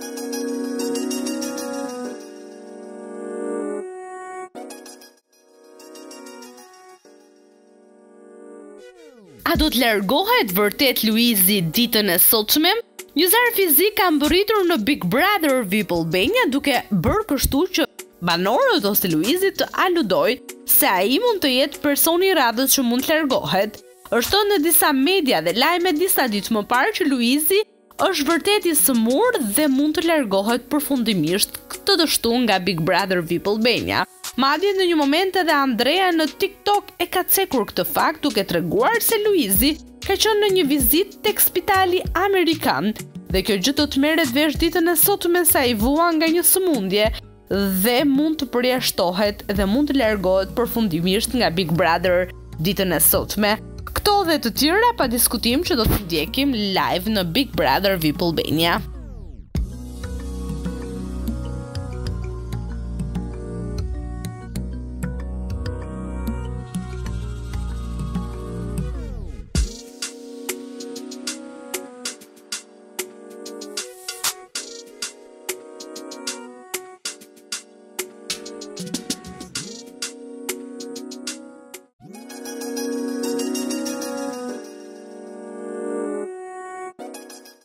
A do të largohet vërtet Luizi ditën e sotshme? Një zar fizik ka mbërritur në Big Brother VIP Albania duke bërë kështu që banorët ose Luizi të aludoj se ai mund të jetë personi i radhës që mund të largohet. Është thënë në disa media dhe lajme disa ditë më parë që Luizi është vërtet i sëmur dhe mund të largohet përfundimisht, këtë dështu nga Big Brother VIP Albania. Madje në një moment edhe Andrea në TikTok e ka cekur këtë fakt duke treguar se Luizi ka qenë në një vizitë tek spitali amerikan dhe kjo gjë do të merret vesh ditën e sotme sa i vua nga një sëmundje dhe mund të përjashtohet dhe mund të largohet përfundimisht nga Big Brother ditën e sotme. Këto dhe të tjera pa diskutim që do të ndjekim live në Big Brother VIP Albania.